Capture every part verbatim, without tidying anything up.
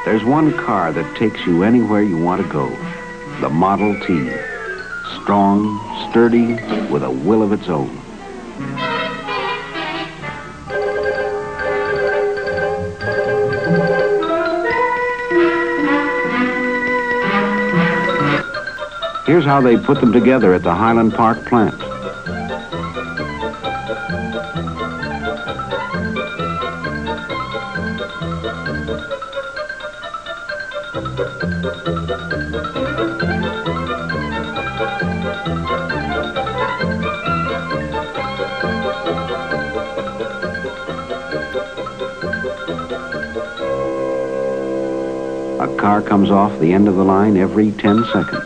There's one car that takes you anywhere you want to go. The Model T. Strong, sturdy, with a will of its own. Here's how they put them together at the Highland Park plant. A car comes off the end of the line every ten seconds.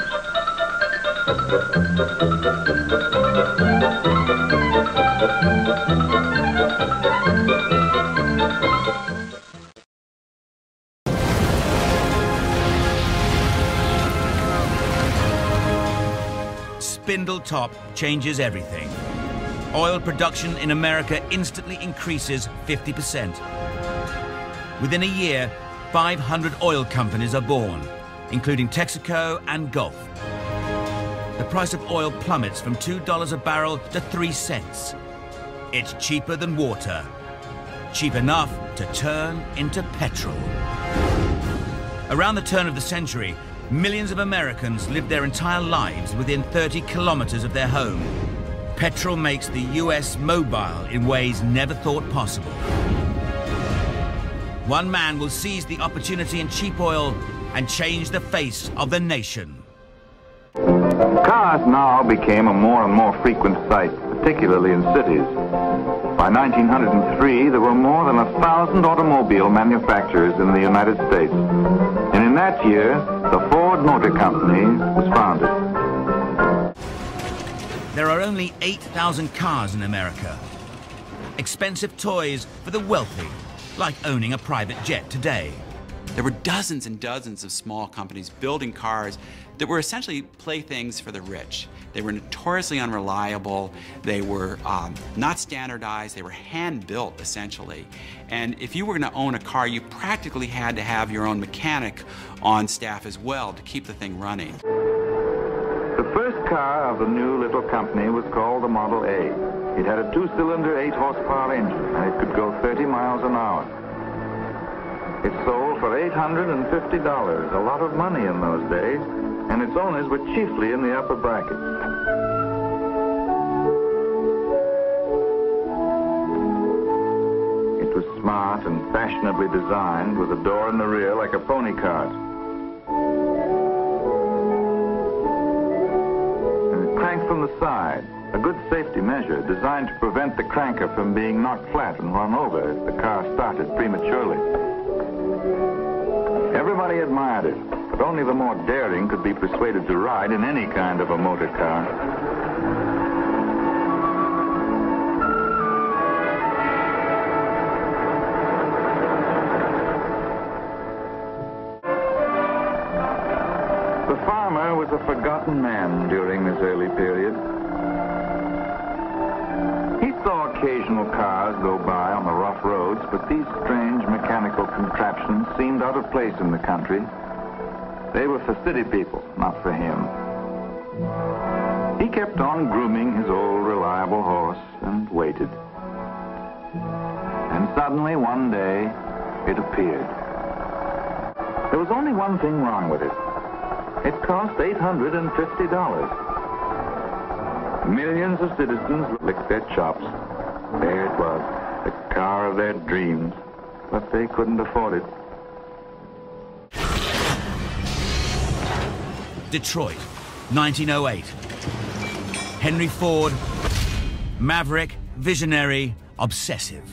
Spindletop changes everything. Oil production in America instantly increases fifty percent. Within a year, five hundred oil companies are born, including Texaco and Gulf. The price of oil plummets from two dollars a barrel to three cents. It's cheaper than water. Cheap enough to turn into petrol. Around the turn of the century, millions of Americans lived their entire lives within thirty kilometers of their home. Petrol makes the U S mobile in ways never thought possible. One man will seize the opportunity in cheap oil and change the face of the nation. Cars now became a more and more frequent sight, particularly in cities. By nineteen oh three, there were more than a thousand automobile manufacturers in the United States. And in that year, the Ford Motor Company was founded. There are only eight thousand cars in America. Expensive toys for the wealthy, like owning a private jet today. There were dozens and dozens of small companies building cars that were essentially playthings for the rich. They were notoriously unreliable, they were um, not standardized, they were hand-built essentially. And if you were going to own a car, you practically had to have your own mechanic on staff as well to keep the thing running. The first car of the new little company was called the Model A. It had a two-cylinder, eight horsepower engine, and it could go thirty miles an hour. It sold for eight hundred fifty dollars, a lot of money in those days, and its owners were chiefly in the upper brackets. It was smart and fashionably designed, with a door in the rear like a pony cart. And it cranked from the side, a good safety measure designed to prevent the cranker from being knocked flat and run over if the car started prematurely. Everybody admired it, but only the more daring could be persuaded to ride in any kind of a motor car. The farmer was a forgotten man during this early period. He saw occasional cars go by on the rough roads, but these strange mechanical contraptions seemed out of place in the country. They were for city people, not for him. He kept on grooming his old reliable horse and waited. And suddenly, one day, it appeared. There was only one thing wrong with it. It cost eight hundred fifty dollars. Millions of citizens licked their chops. There it was, the car of their dreams, but they couldn't afford it. Detroit, nineteen oh eight. Henry Ford, maverick, visionary, obsessive.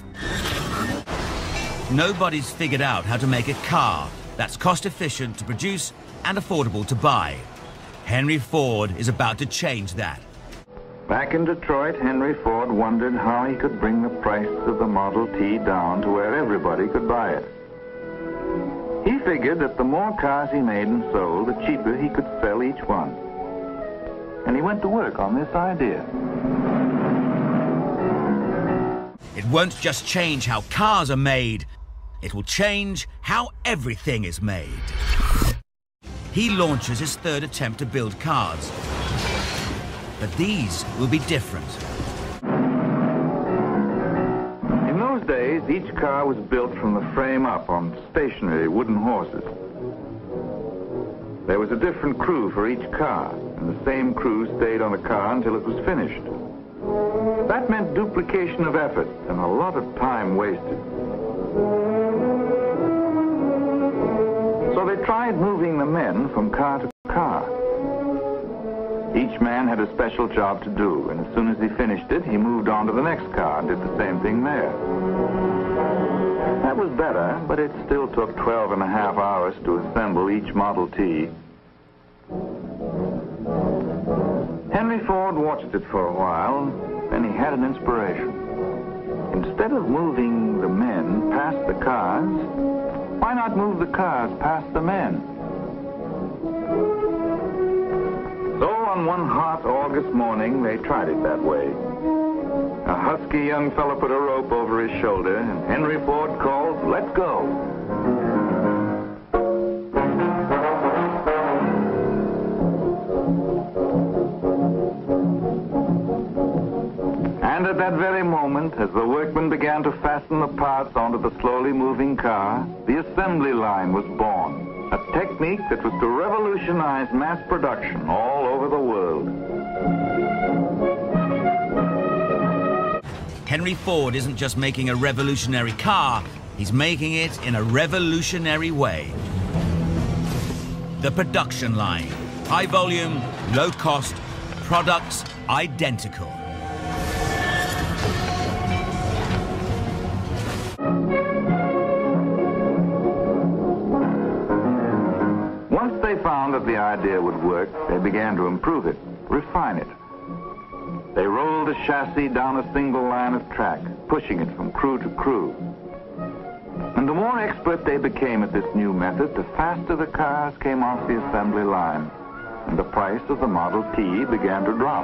Nobody's figured out how to make a car that's cost-efficient to produce and affordable to buy. Henry Ford is about to change that. Back in Detroit, Henry Ford wondered how he could bring the price of the Model T down to where everybody could buy it. He figured that the more cars he made and sold, the cheaper he could sell each one. And he went to work on this idea. It won't just change how cars are made. It will change how everything is made. He launches his third attempt to build cars. But these will be different. In those days, each car was built from the frame up on stationary wooden horses. There was a different crew for each car, and the same crew stayed on the car until it was finished. That meant duplication of effort and a lot of time wasted. So they tried moving the men from car to car. Each man had a special job to do, and as soon as he finished it, he moved on to the next car and did the same thing there. That was better, but it still took twelve and a half hours to assemble each Model T. Henry Ford watched it for a while, then he had an inspiration. Instead of moving the men past the cars, why not move the cars past the men? So on one hot August morning, they tried it that way. A husky young fellow put a rope over his shoulder, and Henry Ford called, "Let's go." And at that very moment, as the workmen began to fasten the parts onto the slowly moving car, the assembly line was born. A technique that was to revolutionize mass production all over the world. Henry Ford isn't just making a revolutionary car, he's making it in a revolutionary way. The production line. High volume, low cost, products identical. Once they found that the idea would work, they began to improve it, refine it. They rolled a chassis down a single line of track, pushing it from crew to crew. And the more expert they became at this new method, the faster the cars came off the assembly line, and the price of the Model T began to drop.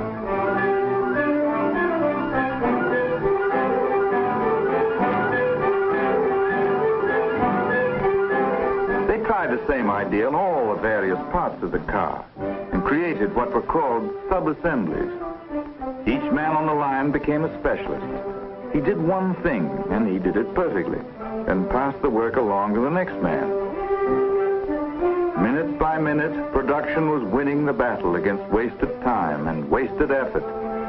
They tried the same idea on all the various parts of the car and created what were called sub-assemblies. Each man on the line became a specialist. He did one thing, and he did it perfectly, and passed the work along to the next man. Minute by minute, production was winning the battle against wasted time and wasted effort.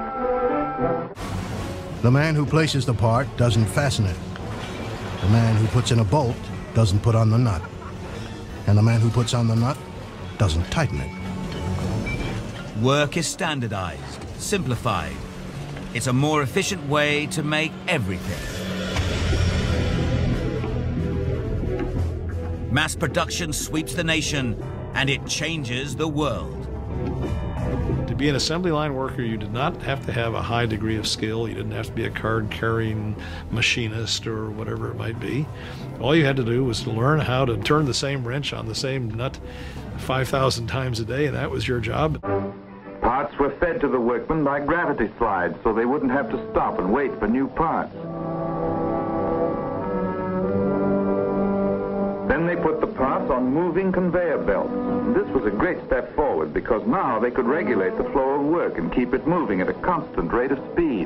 The man who places the part doesn't fasten it. The man who puts in a bolt doesn't put on the nut. And the man who puts on the nut doesn't tighten it. Work is standardized, simplified. It's a more efficient way to make everything. Mass production sweeps the nation, and it changes the world. To be an assembly line worker, you did not have to have a high degree of skill. You didn't have to be a card-carrying machinist or whatever it might be. All you had to do was to learn how to turn the same wrench on the same nut five thousand times a day, and that was your job. Parts were fed to the workmen by gravity slides, so they wouldn't have to stop and wait for new parts. Then they put the parts on moving conveyor belts. This was a great step forward because now they could regulate the flow of work and keep it moving at a constant rate of speed.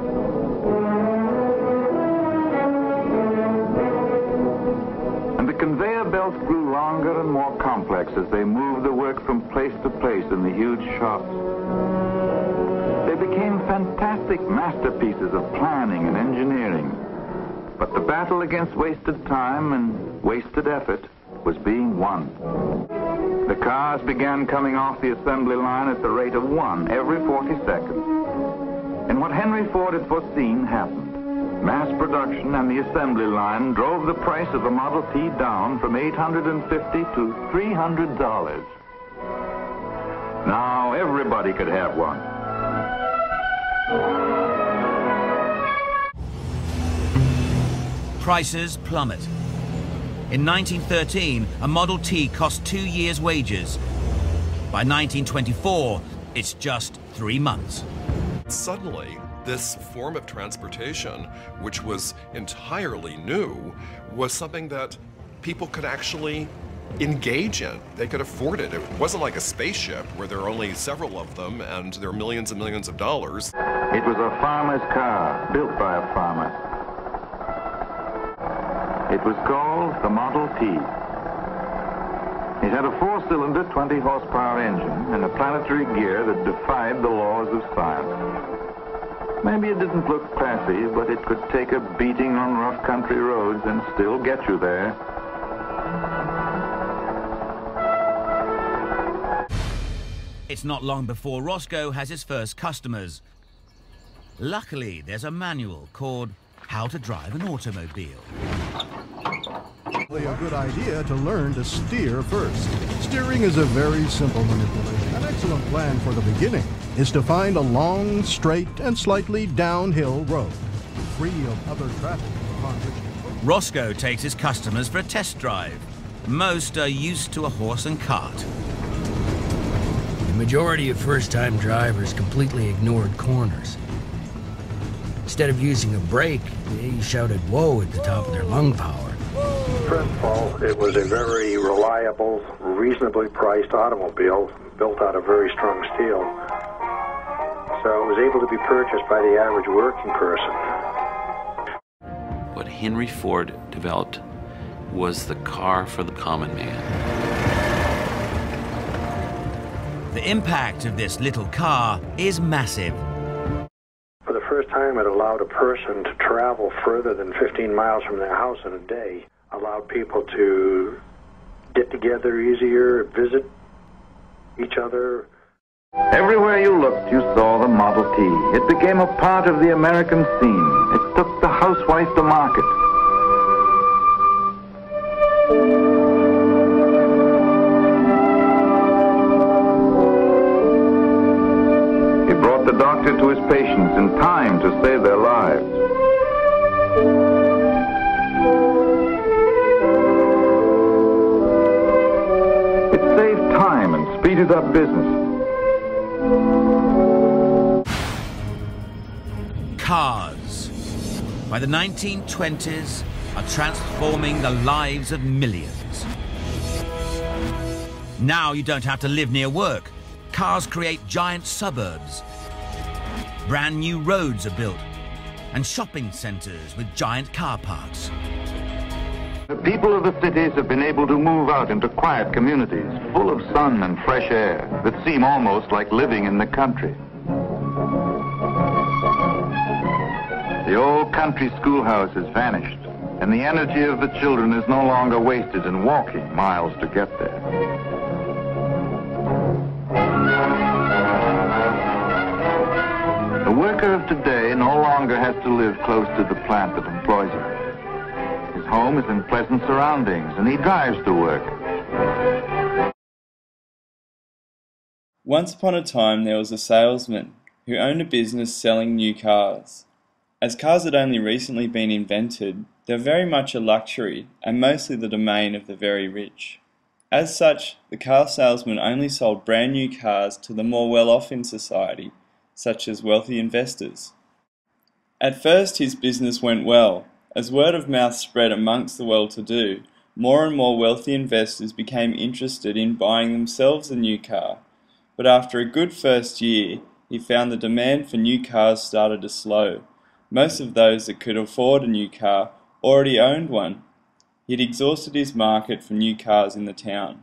And the conveyor belts grew longer and more complex as they moved the work from place to place in the huge shops. They became fantastic masterpieces of planning and engineering. But the battle against wasted time and wasted effort was being won. The cars began coming off the assembly line at the rate of one every forty seconds. And what Henry Ford had foreseen happened. Mass production and the assembly line drove the price of the Model T down from eight hundred fifty dollars to three hundred dollars. Now everybody could have one. Prices plummet. In nineteen thirteen, a Model T cost two years' wages. By nineteen twenty-four, it's just three months. Suddenly, this form of transportation, which was entirely new, was something that people could actually engage in. They could afford it. It wasn't like a spaceship where there are only several of them and there are millions and millions of dollars. It was a farmer's car, built by a farmer. It was called the Model T. It had a four-cylinder, twenty horsepower engine and a planetary gear that defied the laws of science. Maybe it didn't look classy, but it could take a beating on rough country roads and still get you there. It's not long before Roscoe has his first customers. Luckily, there's a manual called How to Drive an Automobile. Probably a good idea to learn to steer first. Steering is a very simple manipulation. An excellent plan for the beginning is to find a long, straight, and slightly downhill road, free of other traffic upon which to... Roscoe takes his customers for a test drive. Most are used to a horse and cart. The majority of first-time drivers completely ignored corners. Instead of using a brake, they shouted "whoa" at the top of their lung power. First of all, it was a very reliable, reasonably priced automobile built out of very strong steel. So it was able to be purchased by the average working person. What Henry Ford developed was the car for the common man. The impact of this little car is massive. For the first time, it allowed a person to travel further than fifteen miles from their house in a day, allowed people to get together easier, visit each other. Everywhere you looked, you saw the Model T. It became a part of the American scene. It took the housewife to market. It brought the doctor to his patients in time to save their lives. It saved time and speeded up business. Cars, by the nineteen twenties, are transforming the lives of millions. Now you don't have to live near work. Cars create giant suburbs. Brand new roads are built, and shopping centers with giant car parks. The people of the cities have been able to move out into quiet communities, full of sun and fresh air, that seem almost like living in the country. The old country schoolhouse has vanished, and the energy of the children is no longer wasted in walking miles to get there. The worker of today no longer has to live close to the plant that employs him. His home is in pleasant surroundings, and he drives to work. Once upon a time, there was a salesman who owned a business selling new cars. As cars had only recently been invented, they were very much a luxury and mostly the domain of the very rich. As such, the car salesman only sold brand new cars to the more well-off in society, such as wealthy investors. At first, his business went well. As word of mouth spread amongst the well-to-do, more and more wealthy investors became interested in buying themselves a new car. But after a good first year, he found the demand for new cars started to slow. Most of those that could afford a new car already owned one. He had exhausted his market for new cars in the town.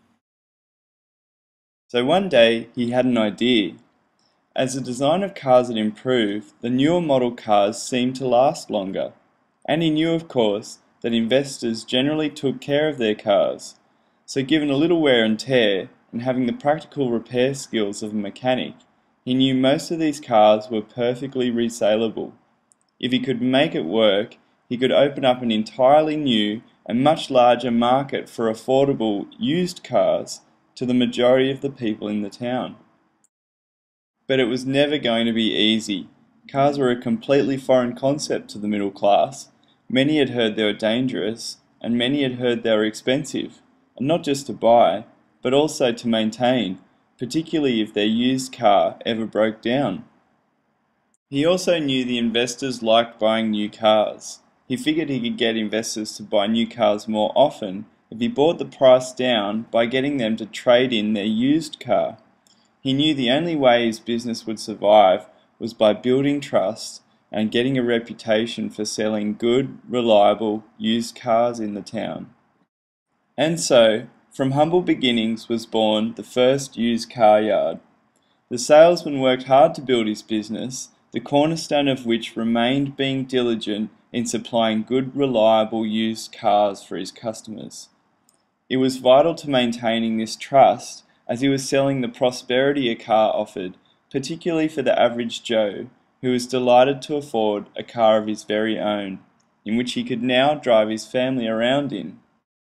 So one day he had an idea. As the design of cars had improved, the newer model cars seemed to last longer. And he knew, of course, that investors generally took care of their cars. So given a little wear and tear, and having the practical repair skills of a mechanic, he knew most of these cars were perfectly resaleable. If he could make it work, he could open up an entirely new and much larger market for affordable used cars to the majority of the people in the town. But it was never going to be easy. Cars were a completely foreign concept to the middle class. Many had heard they were dangerous, and many had heard they were expensive, and not just to buy, but also to maintain, particularly if their used car ever broke down. He also knew the investors liked buying new cars. He figured he could get investors to buy new cars more often if he brought the price down by getting them to trade in their used car. He knew the only way his business would survive was by building trust and getting a reputation for selling good, reliable, used cars in the town. And so, from humble beginnings was born the first used car yard. The salesman worked hard to build his business, the cornerstone of which remained being diligent in supplying good, reliable used cars for his customers. It was vital to maintaining this trust as he was selling the prosperity a car offered, particularly for the average Joe, who was delighted to afford a car of his very own, in which he could now drive his family around in.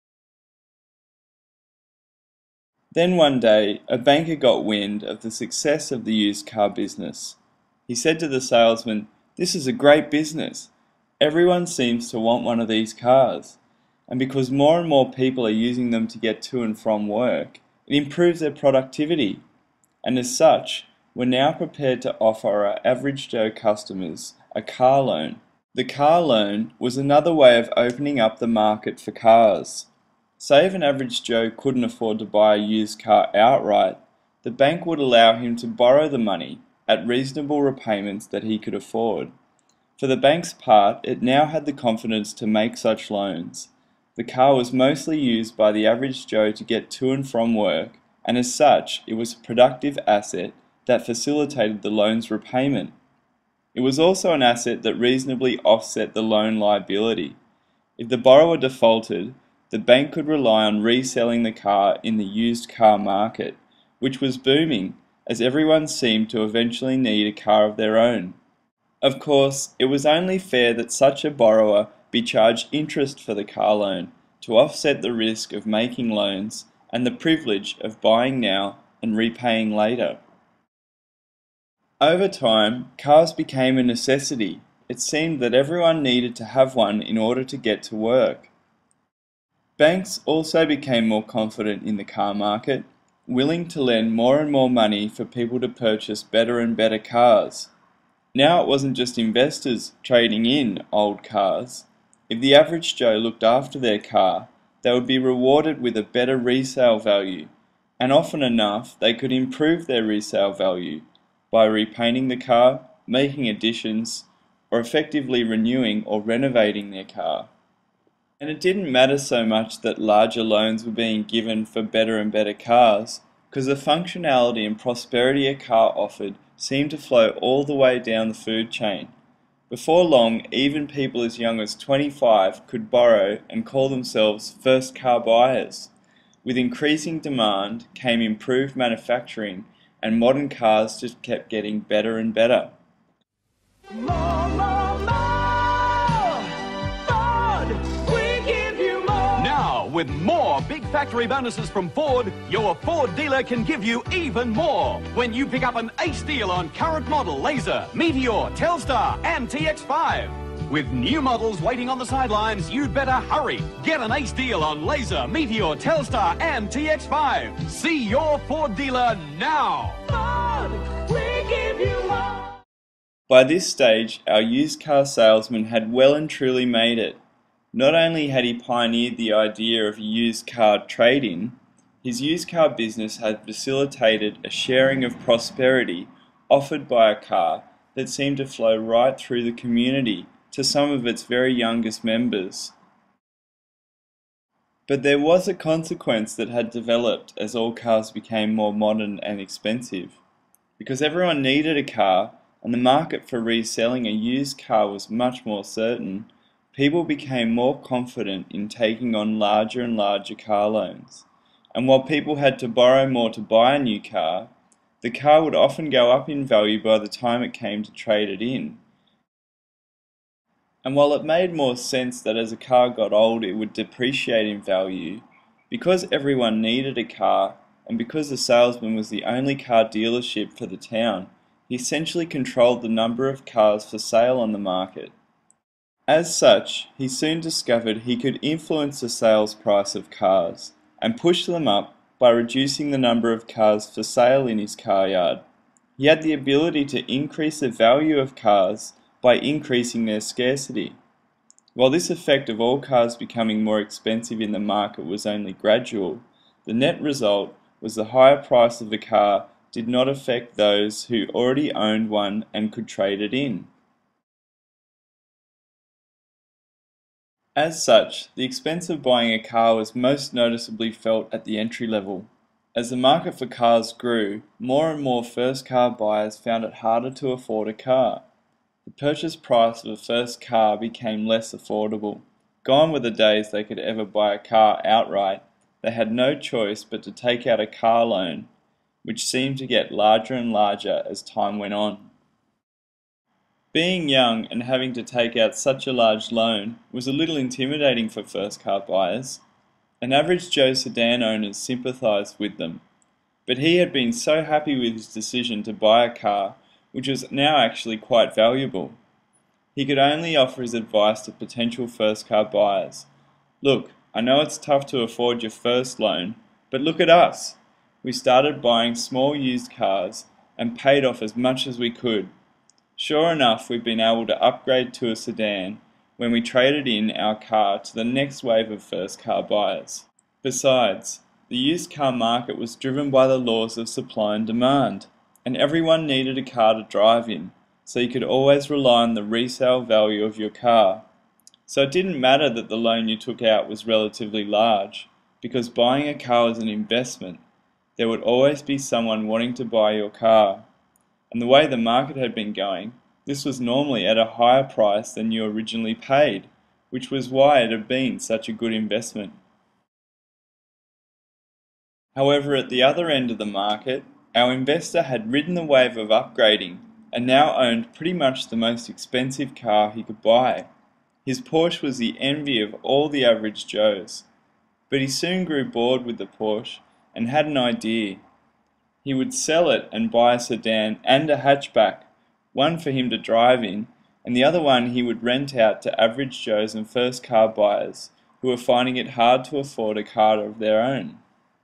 Then one day, a banker got wind of the success of the used car business. He said to the salesman, "This is a great business. Everyone seems to want one of these cars. And because more and more people are using them to get to and from work, it improves their productivity. And as such, we're now prepared to offer our average Joe customers a car loan." The car loan was another way of opening up the market for cars. Say if an average Joe couldn't afford to buy a used car outright, the bank would allow him to borrow the money at reasonable repayments that he could afford. For the bank's part, it now had the confidence to make such loans. The car was mostly used by the average Joe to get to and from work, and as such, it was a productive asset that facilitated the loan's repayment. It was also an asset that reasonably offset the loan liability. If the borrower defaulted, the bank could rely on reselling the car in the used car market, which was booming, as everyone seemed to eventually need a car of their own. Of course, it was only fair that such a borrower be charged interest for the car loan to offset the risk of making loans and the privilege of buying now and repaying later. Over time, cars became a necessity. It seemed that everyone needed to have one in order to get to work. Banks also became more confident in the car market, willing to lend more and more money for people to purchase better and better cars. Now it wasn't just investors trading in old cars. If the average Joe looked after their car, they would be rewarded with a better resale value, and often enough they could improve their resale value by repainting the car, making additions, or effectively renewing or renovating their car. And it didn't matter so much that larger loans were being given for better and better cars, because the functionality and prosperity a car offered seemed to flow all the way down the food chain. Before long, even people as young as twenty-five could borrow and call themselves first car buyers. With increasing demand came improved manufacturing, and modern cars just kept getting better and better. More, more, more! Ford, we give you more! Now, with more big factory bonuses from Ford, your Ford dealer can give you even more. When you pick up an ace deal on current model Laser, Meteor, Telstar and T X five. With new models waiting on the sidelines, you'd better hurry. Get an ace deal on Laser, Meteor, Telstar and T X five. See your Ford dealer now. Ford, we give you more. By this stage, our used car salesman had well and truly made it. Not only had he pioneered the idea of a used car trade-in, his used car business had facilitated a sharing of prosperity offered by a car that seemed to flow right through the community to some of its very youngest members. But there was a consequence that had developed as all cars became more modern and expensive. Because everyone needed a car and the market for reselling a used car was much more certain, people became more confident in taking on larger and larger car loans. And while people had to borrow more to buy a new car, the car would often go up in value by the time it came to trade it in. And while it made more sense that as a car got old it would depreciate in value, because everyone needed a car and because the salesman was the only car dealership for the town, he essentially controlled the number of cars for sale on the market. As such, he soon discovered he could influence the sales price of cars and push them up by reducing the number of cars for sale in his car yard. He had the ability to increase the value of cars by increasing their scarcity. While this effect of all cars becoming more expensive in the market was only gradual, the net result was the higher price of a car did not affect those who already owned one and could trade it in. As such, the expense of buying a car was most noticeably felt at the entry level. As the market for cars grew, more and more first car buyers found it harder to afford a car. The purchase price of a first car became less affordable. Gone were the days they could ever buy a car outright. They had no choice but to take out a car loan, which seemed to get larger and larger as time went on. Being young and having to take out such a large loan was a little intimidating for first car buyers. An average Joe sedan owner sympathised with them, but he had been so happy with his decision to buy a car, which was now actually quite valuable. He could only offer his advice to potential first car buyers. Look, I know it's tough to afford your first loan, but look at us. We started buying small used cars and paid off as much as we could. Sure enough, we've been able to upgrade to a sedan when we traded in our car to the next wave of first car buyers. Besides, the used car market was driven by the laws of supply and demand, and everyone needed a car to drive in, so you could always rely on the resale value of your car. So it didn't matter that the loan you took out was relatively large, because buying a car was an investment. There would always be someone wanting to buy your car. And the way the market had been going, this was normally at a higher price than you originally paid, which was why it had been such a good investment. However, at the other end of the market, our investor had ridden the wave of upgrading and now owned pretty much the most expensive car he could buy. His Porsche was the envy of all the average Joes, but he soon grew bored with the Porsche and had an idea. He would sell it and buy a sedan and a hatchback, one for him to drive in, and the other one he would rent out to average Joes and first car buyers who were finding it hard to afford a car of their own.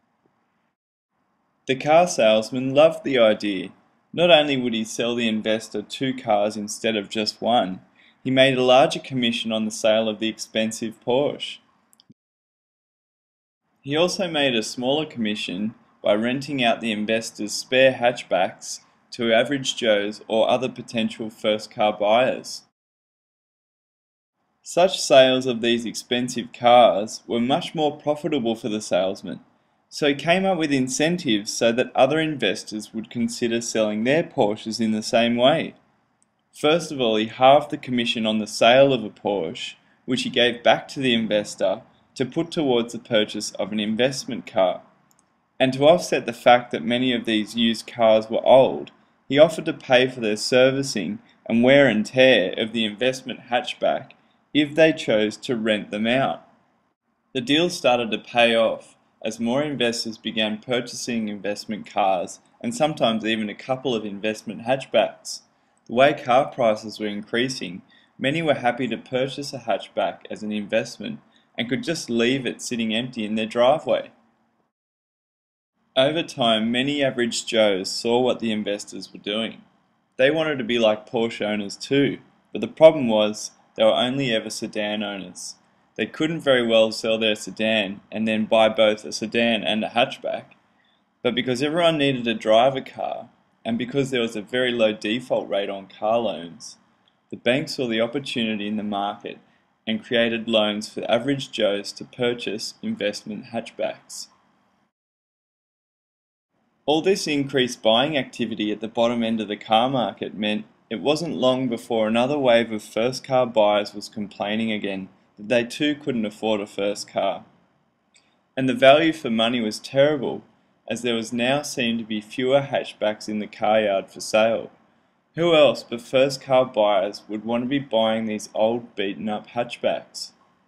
The car salesman loved the idea. Not only would he sell the investor two cars instead of just one, he made a larger commission on the sale of the expensive Porsche. He also made a smaller commission by renting out the investor's spare hatchbacks to average Joes or other potential first car buyers. Such sales of these expensive cars were much more profitable for the salesman, so he came up with incentives so that other investors would consider selling their Porsches in the same way. First of all, he halved the commission on the sale of a Porsche, which he gave back to the investor to put towards the purchase of an investment car. And to offset the fact that many of these used cars were old, he offered to pay for their servicing and wear and tear of the investment hatchback if they chose to rent them out. The deal started to pay off as more investors began purchasing investment cars and sometimes even a couple of investment hatchbacks. The way car prices were increasing, many were happy to purchase a hatchback as an investment and could just leave it sitting empty in their driveway. Over time, many average Joes saw what the investors were doing. They wanted to be like Porsche owners too, but the problem was they were only ever sedan owners. They couldn't very well sell their sedan and then buy both a sedan and a hatchback. But because everyone needed to drive a car, and because there was a very low default rate on car loans, the banks saw the opportunity in the market and created loans for average Joes to purchase investment hatchbacks. All this increased buying activity at the bottom end of the car market meant it wasn't long before another wave of first car buyers was complaining again that they too couldn't afford a first car. And the value for money was terrible, as there was now seemed to be fewer hatchbacks in the car yard for sale. Who else but first car buyers would want to be buying these old beaten up hatchbacks?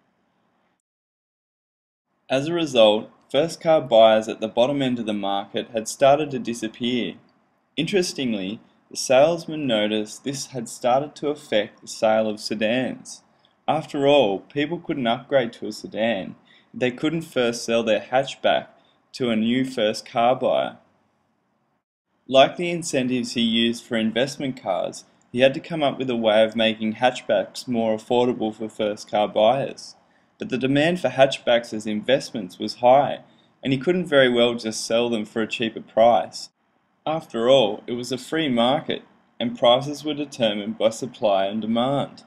As a result, first car buyers at the bottom end of the market had started to disappear. Interestingly, the salesman noticed this had started to affect the sale of sedans. After all, people couldn't upgrade to a sedan if they couldn't first sell their hatchback to a new first car buyer. Like the incentives he used for investment cars, he had to come up with a way of making hatchbacks more affordable for first car buyers. But the demand for hatchbacks as investments was high, and he couldn't very well just sell them for a cheaper price. After all, it was a free market, and prices were determined by supply and demand.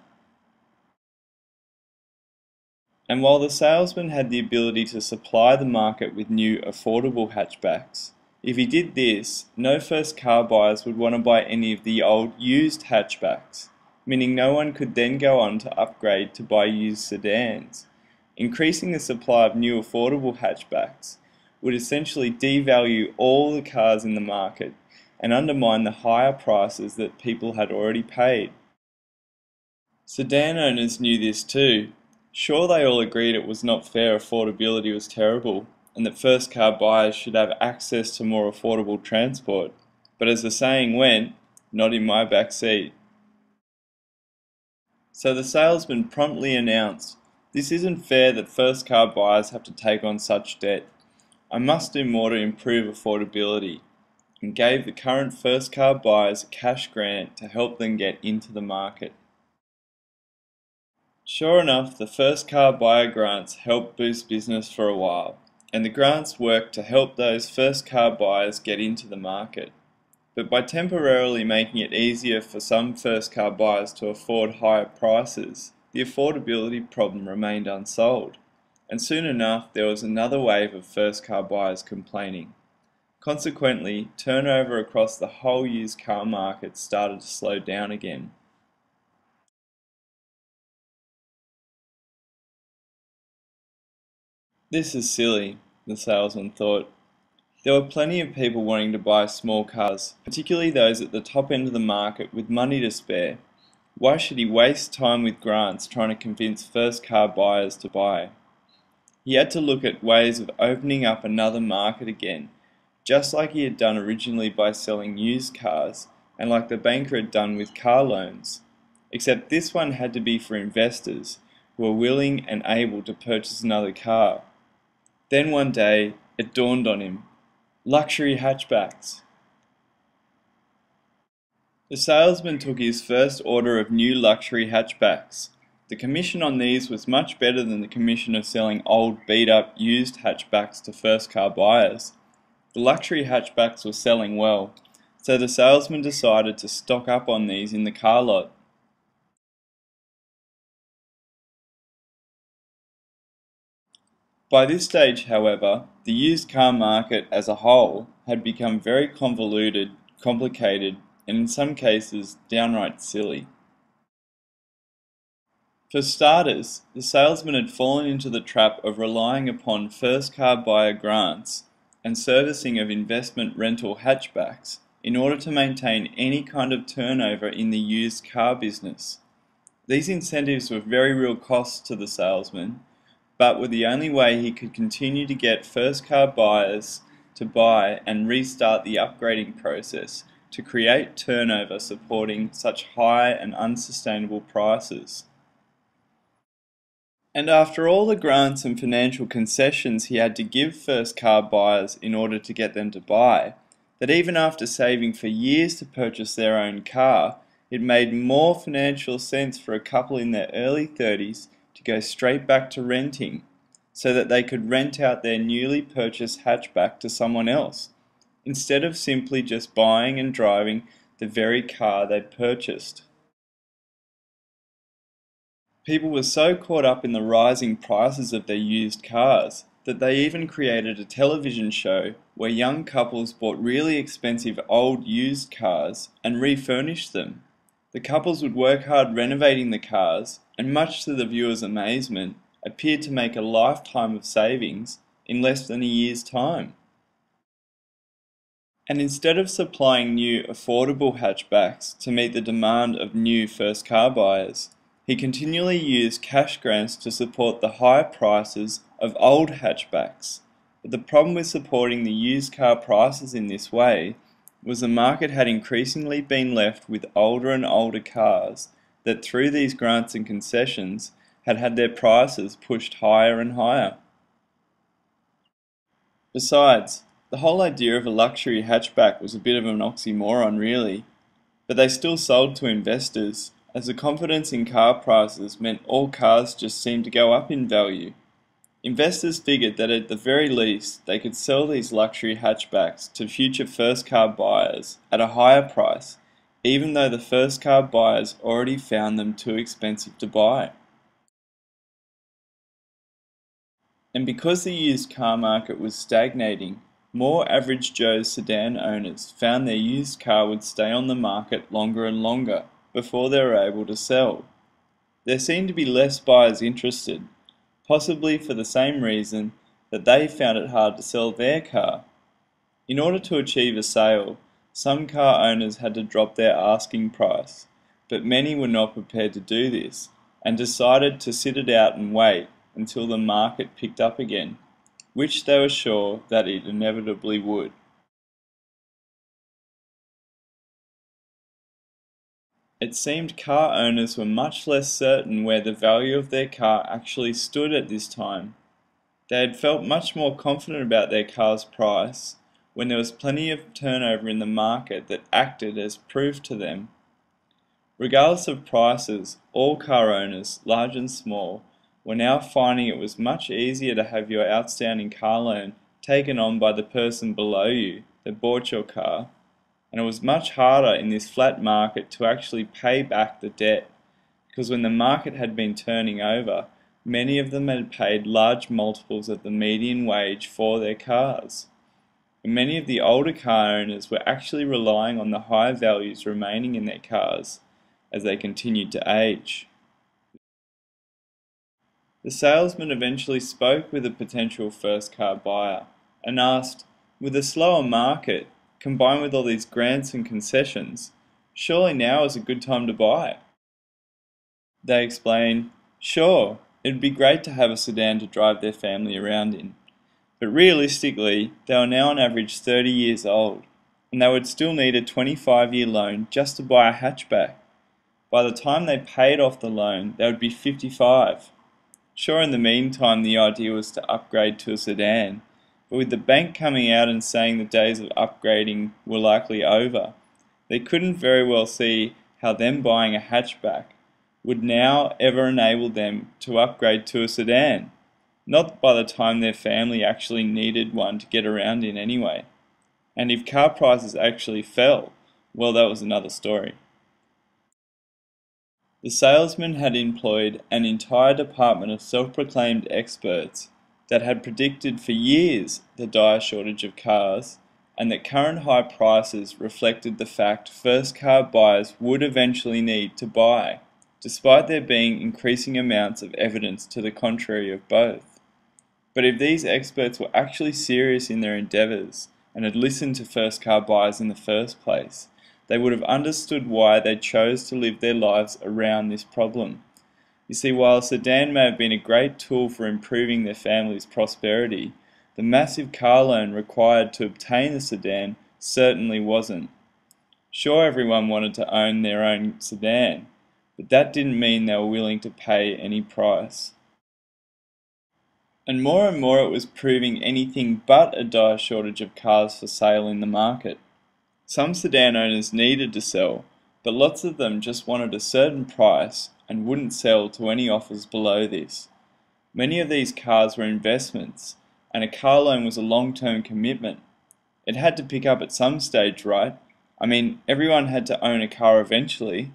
And while the salesman had the ability to supply the market with new affordable hatchbacks, if he did this, no first car buyers would want to buy any of the old used hatchbacks, meaning no one could then go on to upgrade to buy used sedans. Increasing the supply of new affordable hatchbacks would essentially devalue all the cars in the market and undermine the higher prices that people had already paid. Sedan owners knew this too. Sure, they all agreed it was not fair affordability was terrible, and that first car buyers should have access to more affordable transport. But as the saying went, not in my back seat. So the salesman promptly announced, "This isn't fair that first car buyers have to take on such debt. I must do more to improve affordability," and gave the current first car buyers a cash grant to help them get into the market. Sure enough, the first car buyer grants helped boost business for a while, and the grants worked to help those first car buyers get into the market. But by temporarily making it easier for some first car buyers to afford higher prices, the affordability problem remained unsolved, and soon enough there was another wave of first car buyers complaining. Consequently, turnover across the whole used car market started to slow down again. This is silly, the salesman thought. There were plenty of people wanting to buy small cars, particularly those at the top end of the market with money to spare. Why should he waste time with grants trying to convince first car buyers to buy? He had to look at ways of opening up another market again, just like he had done originally by selling used cars, and like the banker had done with car loans. Except this one had to be for investors who were willing and able to purchase another car. Then one day, it dawned on him. Luxury hatchbacks. The salesman took his first order of new luxury hatchbacks. The commission on these was much better than the commission of selling old beat-up used hatchbacks to first car buyers. The luxury hatchbacks were selling well, so the salesman decided to stock up on these in the car lot. By this stage, however, the used car market as a whole had become very convoluted, complicated, and in some cases downright silly. For starters, the salesman had fallen into the trap of relying upon first car buyer grants and servicing of investment rental hatchbacks in order to maintain any kind of turnover in the used car business. These incentives were very real costs to the salesman, but were the only way he could continue to get first car buyers to buy and restart the upgrading process to create turnover supporting such high and unsustainable prices. And after all the grants and financial concessions he had to give first car buyers in order to get them to buy, that even after saving for years to purchase their own car, it made more financial sense for a couple in their early thirties to go straight back to renting, so that they could rent out their newly purchased hatchback to someone else, instead of simply just buying and driving the very car they'd purchased. People were so caught up in the rising prices of their used cars that they even created a television show where young couples bought really expensive old used cars and refurnished them. The couples would work hard renovating the cars, and much to the viewers' amazement, appeared to make a lifetime of savings in less than a year's time. And instead of supplying new affordable hatchbacks to meet the demand of new first car buyers, he continually used cash grants to support the high prices of old hatchbacks. But the problem with supporting the used car prices in this way was the market had increasingly been left with older and older cars that through these grants and concessions had had their prices pushed higher and higher. Besides, The whole idea of a luxury hatchback was a bit of an oxymoron really, but they still sold to investors, as the confidence in car prices meant all cars just seemed to go up in value. Investors figured that at the very least they could sell these luxury hatchbacks to future first car buyers at a higher price, even though the first car buyers already found them too expensive to buy. And because the used car market was stagnating, more average Joe sedan owners found their used car would stay on the market longer and longer before they were able to sell. There seemed to be less buyers interested, possibly for the same reason that they found it hard to sell their car. In order to achieve a sale, some car owners had to drop their asking price, but many were not prepared to do this and decided to sit it out and wait until the market picked up again, which they were sure that it inevitably would. It seemed car owners were much less certain where the value of their car actually stood at this time. They had felt much more confident about their car's price when there was plenty of turnover in the market that acted as proof to them. Regardless of prices, all car owners, large and small, were now finding it was much easier to have your outstanding car loan taken on by the person below you that bought your car, and it was much harder in this flat market to actually pay back the debt, because when the market had been turning over, many of them had paid large multiples of the median wage for their cars. And many of the older car owners were actually relying on the high values remaining in their cars as they continued to age. The salesman eventually spoke with a potential first car buyer and asked, with a slower market, combined with all these grants and concessions, surely now is a good time to buy. They explained, sure, it'd be great to have a sedan to drive their family around in, but realistically, they were now on average thirty years old, and they would still need a twenty-five year loan just to buy a hatchback. By the time they paid off the loan, they would be fifty-five. Sure, in the meantime, the idea was to upgrade to a sedan, but with the bank coming out and saying the days of upgrading were likely over, they couldn't very well see how them buying a hatchback would now ever enable them to upgrade to a sedan, not by the time their family actually needed one to get around in anyway. And if car prices actually fell, well, that was another story. The salesman had employed an entire department of self-proclaimed experts that had predicted for years the dire shortage of cars, and that current high prices reflected the fact first car buyers would eventually need to buy, despite there being increasing amounts of evidence to the contrary of both. But if these experts were actually serious in their endeavours and had listened to first car buyers in the first place, they would have understood why they chose to live their lives around this problem. You see, while a sedan may have been a great tool for improving their family's prosperity, the massive car loan required to obtain the sedan certainly wasn't. Sure, everyone wanted to own their own sedan, but that didn't mean they were willing to pay any price. And more and more it was proving anything but a dire shortage of cars for sale in the market. Some sedan owners needed to sell, but lots of them just wanted a certain price and wouldn't sell to any offers below this. Many of these cars were investments, and a car loan was a long-term commitment. It had to pick up at some stage, right? I mean, everyone had to own a car eventually.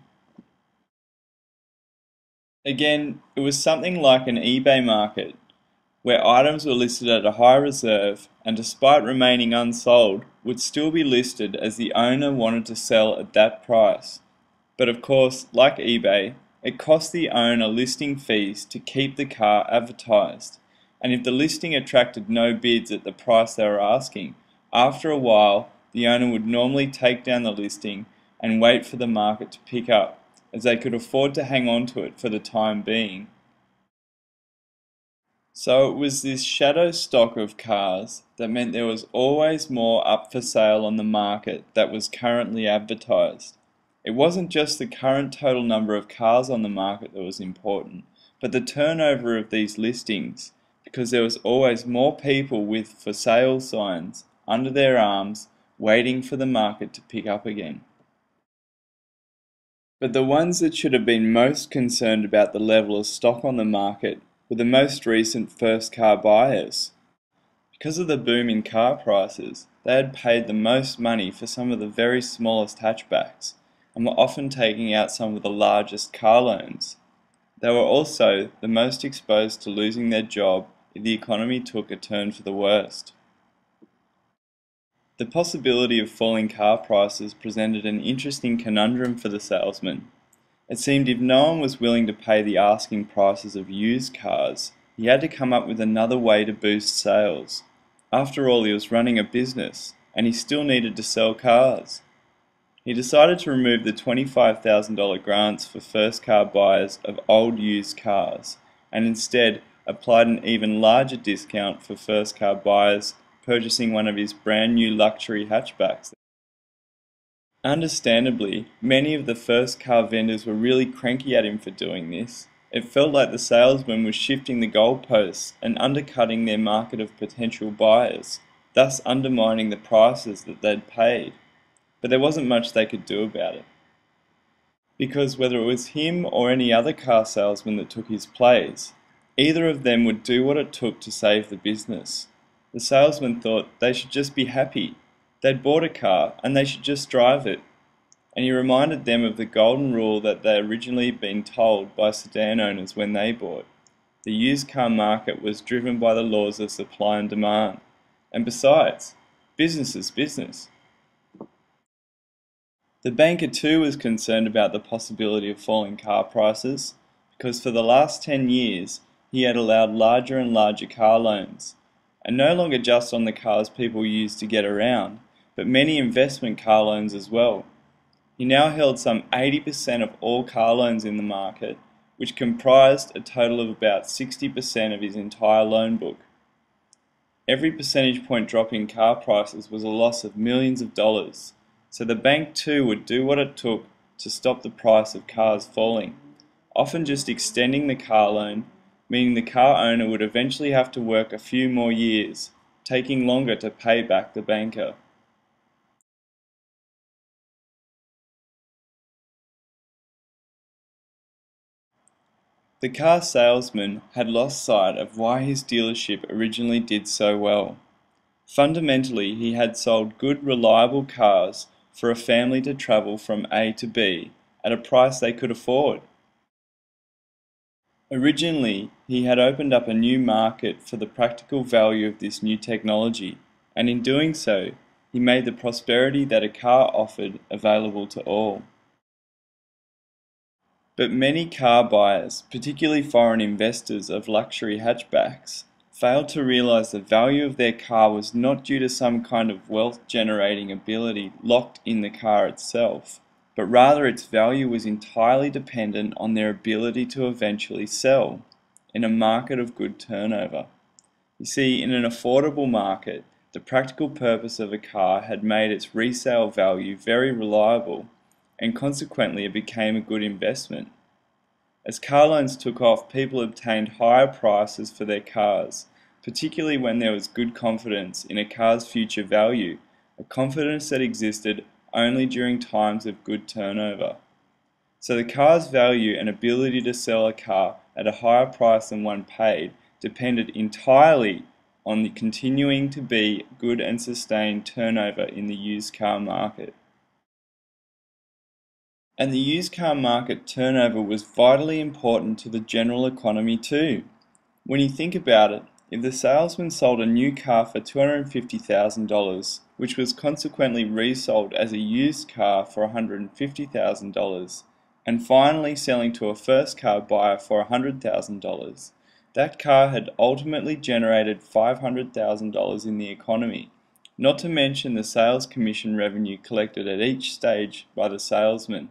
Again, it was something like an eBay market, where items were listed at a high reserve and despite remaining unsold, would still be listed as the owner wanted to sell at that price. But of course, like eBay, it cost the owner listing fees to keep the car advertised, and if the listing attracted no bids at the price they were asking, after a while the owner would normally take down the listing and wait for the market to pick up, as they could afford to hang on to it for the time being. So it was this shadow stock of cars that meant there was always more up for sale on the market that was currently advertised. It wasn't just the current total number of cars on the market that was important, but the turnover of these listings, because there was always more people with for sale signs under their arms, waiting for the market to pick up again. But the ones that should have been most concerned about the level of stock on the market were the most recent first car buyers. Because of the boom in car prices, they had paid the most money for some of the very smallest hatchbacks and were often taking out some of the largest car loans. They were also the most exposed to losing their job if the economy took a turn for the worst. The possibility of falling car prices presented an interesting conundrum for the salesman. It seemed if no one was willing to pay the asking prices of used cars, he had to come up with another way to boost sales. After all, he was running a business, and he still needed to sell cars. He decided to remove the twenty-five thousand dollar grants for first car buyers of old used cars, and instead applied an even larger discount for first car buyers purchasing one of his brand new luxury hatchbacks. Understandably, many of the first car vendors were really cranky at him for doing this. It felt like the salesman was shifting the goalposts and undercutting their market of potential buyers, thus undermining the prices that they'd paid. But there wasn't much they could do about it. Because whether it was him or any other car salesman that took his place, either of them would do what it took to save the business. The salesman thought they should just be happy. They'd bought a car and they should just drive it. And he reminded them of the golden rule that they had originally been told by sedan owners when they bought. The used car market was driven by the laws of supply and demand. And besides, business is business. The banker too was concerned about the possibility of falling car prices, because for the last ten years he had allowed larger and larger car loans, and no longer just on the cars people used to get around, but many investment car loans as well. He now held some eighty percent of all car loans in the market, which comprised a total of about sixty percent of his entire loan book. Every percentage point drop in car prices was a loss of millions of dollars, so the bank too would do what it took to stop the price of cars falling, often just extending the car loan, meaning the car owner would eventually have to work a few more years, taking longer to pay back the banker. The car salesman had lost sight of why his dealership originally did so well. Fundamentally, he had sold good, reliable cars for a family to travel from A to B at a price they could afford. Originally, he had opened up a new market for the practical value of this new technology, and in doing so, he made the prosperity that a car offered available to all. But many car buyers, particularly foreign investors of luxury hatchbacks, failed to realize the value of their car was not due to some kind of wealth-generating ability locked in the car itself, but rather its value was entirely dependent on their ability to eventually sell in a market of good turnover. You see, in an affordable market, the practical purpose of a car had made its resale value very reliable, and consequently it became a good investment. As car loans took off, people obtained higher prices for their cars, particularly when there was good confidence in a car's future value, a confidence that existed only during times of good turnover. So the car's value and ability to sell a car at a higher price than one paid depended entirely on the continuing to be good and sustained turnover in the used car market. And the used car market turnover was vitally important to the general economy too. When you think about it, if the salesman sold a new car for two hundred fifty thousand dollars, which was consequently resold as a used car for one hundred fifty thousand dollars, and finally selling to a first car buyer for one hundred thousand dollars, that car had ultimately generated five hundred thousand dollars in the economy, not to mention the sales commission revenue collected at each stage by the salesman.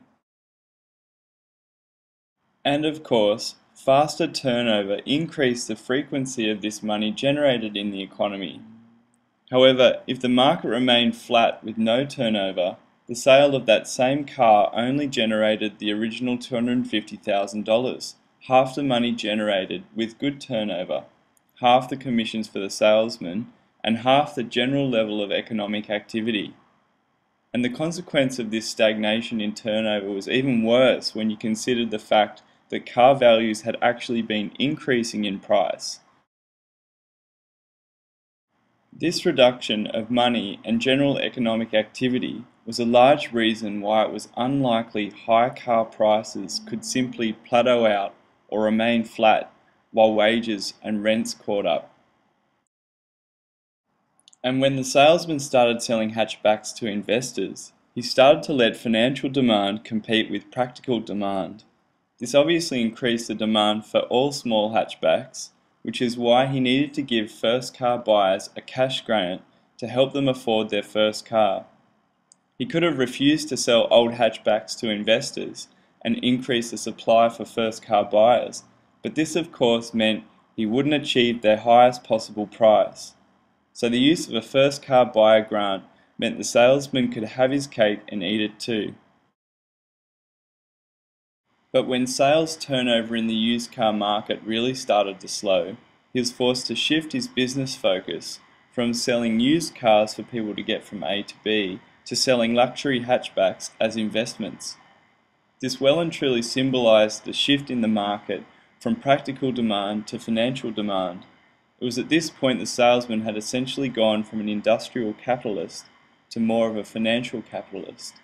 And of course, faster turnover increased the frequency of this money generated in the economy. However, if the market remained flat with no turnover, the sale of that same car only generated the original two hundred fifty thousand dollars, half the money generated with good turnover, half the commissions for the salesman, and half the general level of economic activity. And the consequence of this stagnation in turnover was even worse when you considered the fact that car values had actually been increasing in price. This reduction of money and general economic activity was a large reason why it was unlikely high car prices could simply plateau out or remain flat while wages and rents caught up. And when the salesman started selling hatchbacks to investors, he started to let financial demand compete with practical demand. This obviously increased the demand for all small hatchbacks, which is why he needed to give first car buyers a cash grant to help them afford their first car. He could have refused to sell old hatchbacks to investors and increase the supply for first car buyers, but this of course meant he wouldn't achieve their highest possible price. So the use of a first car buyer grant meant the salesman could have his cake and eat it too. But when sales turnover in the used car market really started to slow, he was forced to shift his business focus from selling used cars for people to get from A to B to selling luxury hatchbacks as investments. This well and truly symbolized the shift in the market from practical demand to financial demand. It was at this point the salesman had essentially gone from an industrial capitalist to more of a financial capitalist.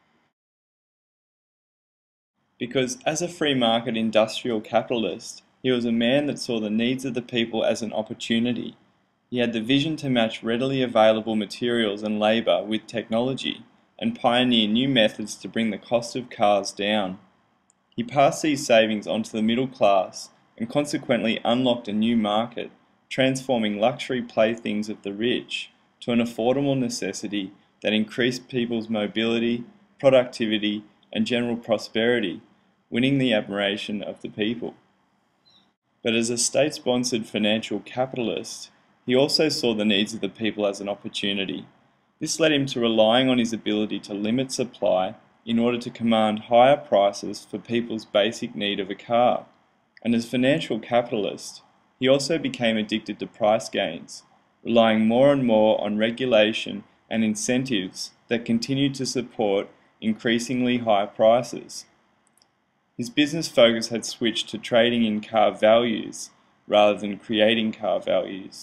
Because as a free market industrial capitalist, he was a man that saw the needs of the people as an opportunity. He had the vision to match readily available materials and labour with technology and pioneer new methods to bring the cost of cars down. He passed these savings onto the middle class and consequently unlocked a new market, transforming luxury playthings of the rich to an affordable necessity that increased people's mobility, productivity, and general prosperity, winning the admiration of the people. But as a state-sponsored financial capitalist, he also saw the needs of the people as an opportunity. This led him to relying on his ability to limit supply in order to command higher prices for people's basic need of a car. And as financial capitalist, he also became addicted to price gains, relying more and more on regulation and incentives that continued to support increasingly high prices. His business focus had switched to trading in car values rather than creating car values.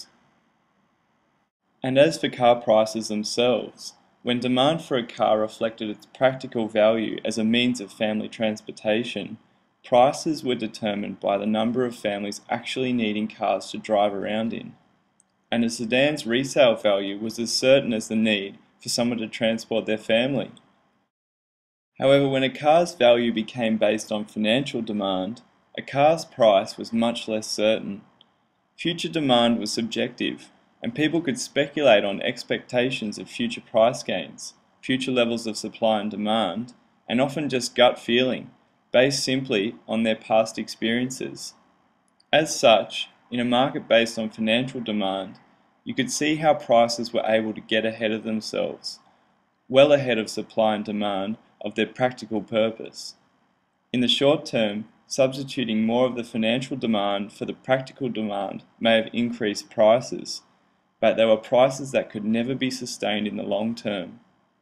And as for car prices themselves, when demand for a car reflected its practical value as a means of family transportation, prices were determined by the number of families actually needing cars to drive around in. And a sedan's resale value was as certain as the need for someone to transport their family. However, when a car's value became based on financial demand, a car's price was much less certain. Future demand was subjective, and people could speculate on expectations of future price gains, future levels of supply and demand, and often just gut feeling, based simply on their past experiences. As such, in a market based on financial demand, you could see how prices were able to get ahead of themselves, well ahead of supply and demand of their practical purpose. In the short term, substituting more of the financial demand for the practical demand may have increased prices, but they were prices that could never be sustained in the long term.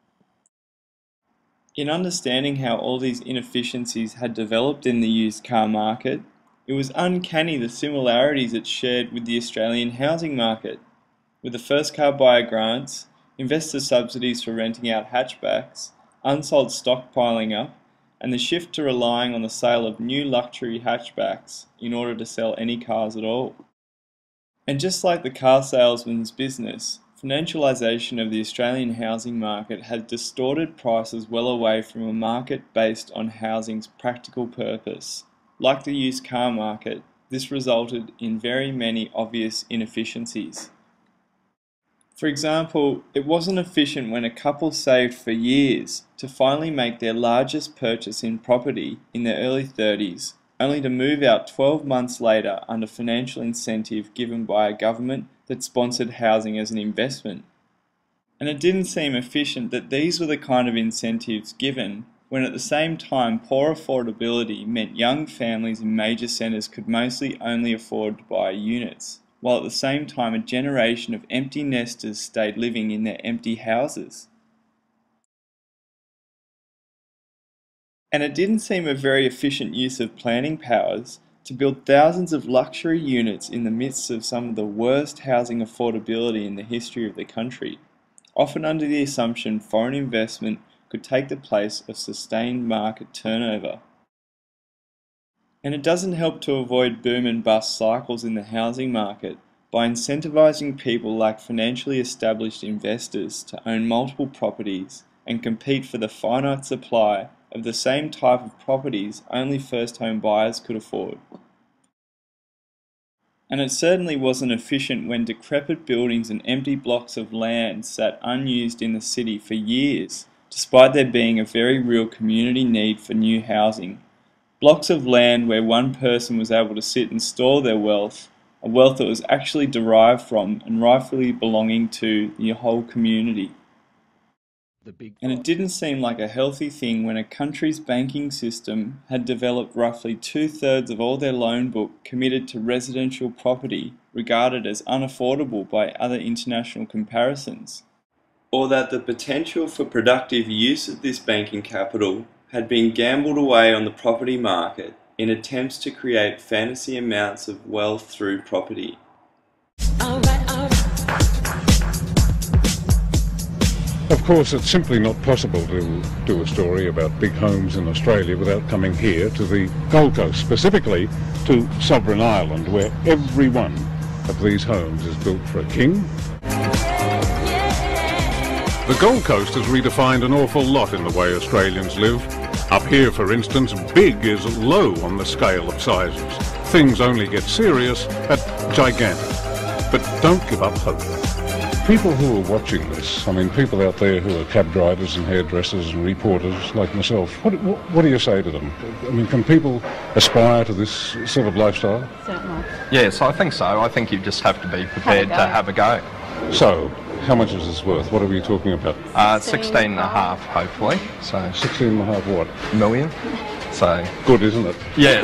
In understanding how all these inefficiencies had developed in the used car market, it was uncanny the similarities it shared with the Australian housing market. With the first car buyer grants, investor subsidies for renting out hatchbacks, unsold stock piling up, and the shift to relying on the sale of new luxury hatchbacks in order to sell any cars at all. And just like the car salesman's business, financialisation of the Australian housing market had distorted prices well away from a market based on housing's practical purpose. Like the used car market, this resulted in very many obvious inefficiencies. For example, it wasn't efficient when a couple saved for years to finally make their largest purchase in property in their early thirties, only to move out twelve months later under financial incentive given by a government that sponsored housing as an investment. And it didn't seem efficient that these were the kind of incentives given when at the same time poor affordability meant young families in major centres could mostly only afford to buy units, while at the same time a generation of empty nesters stayed living in their empty houses. And it didn't seem a very efficient use of planning powers to build thousands of luxury units in the midst of some of the worst housing affordability in the history of the country, often under the assumption foreign investment could take the place of sustained market turnover. And it doesn't help to avoid boom and bust cycles in the housing market by incentivising people like financially established investors to own multiple properties and compete for the finite supply of the same type of properties only first home buyers could afford. And it certainly wasn't efficient when decrepit buildings and empty blocks of land sat unused in the city for years, despite there being a very real community need for new housing. Blocks of land where one person was able to sit and store their wealth, a wealth that was actually derived from and rightfully belonging to the whole community. And it didn't seem like a healthy thing when a country's banking system had developed roughly two-thirds of all their loan book committed to residential property regarded as unaffordable by other international comparisons, or that the potential for productive use of this banking capital had been gambled away on the property market in attempts to create fantasy amounts of wealth through property. All right, all right. Of course, it's simply not possible to do a story about big homes in Australia without coming here to the Gold Coast, specifically to Sovereign Island, where every one of these homes is built for a king. The Gold Coast has redefined an awful lot in the way Australians live. Up here, for instance, big is low on the scale of sizes. Things only get serious at gigantic. But don't give up hope. People who are watching this, I mean people out there who are cab drivers and hairdressers and reporters like myself, what, what, what do you say to them? I mean, can people aspire to this sort of lifestyle? Certainly. Yes, I think so. I think you just have to be prepared Have a to have a go. So, how much is this worth? What are we talking about? Uh, sixteen and a half, hopefully. So sixteen and a half what? Million. So good, isn't it? Yes.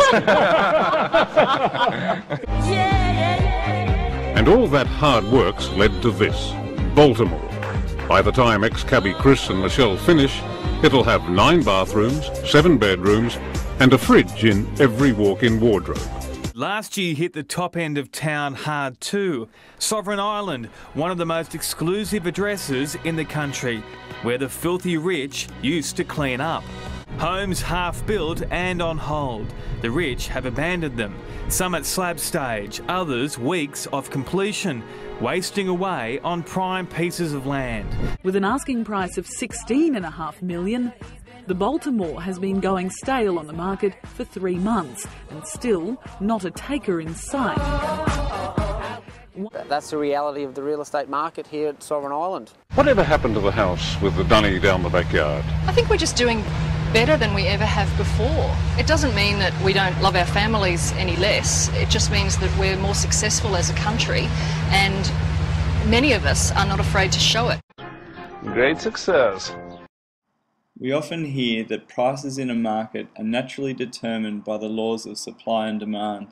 And all that hard work's led to this, Baltimore. By the time ex-cabbie Chris and Michelle finish, it'll have nine bathrooms, seven bedrooms, and a fridge in every walk-in wardrobe. Last year hit the top end of town hard too. Sovereign Island, one of the most exclusive addresses in the country, where the filthy rich used to clean up. Homes half built and on hold. The rich have abandoned them, some at slab stage, others weeks of completion, wasting away on prime pieces of land. With an asking price of sixteen and a half million, the Baltimore has been going stale on the market for three months and still not a taker in sight. That's the reality of the real estate market here at Sovereign Island. Whatever happened to the house with the dunny down the backyard? I think we're just doing better than we ever have before. It doesn't mean that we don't love our families any less. It just means that we're more successful as a country, and many of us are not afraid to show it. Great success. We often hear that prices in a market are naturally determined by the laws of supply and demand.